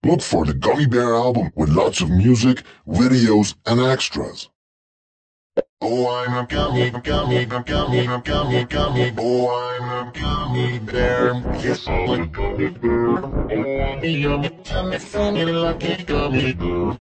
Look for the Gummy Bear album with lots of music, videos, and extras. Oh, I'm a gummy Oh, I'm a gummy bear. Yes, I'm a gummy bear. Oh, I'm a yummy, tummy, funny, lucky gummy bear.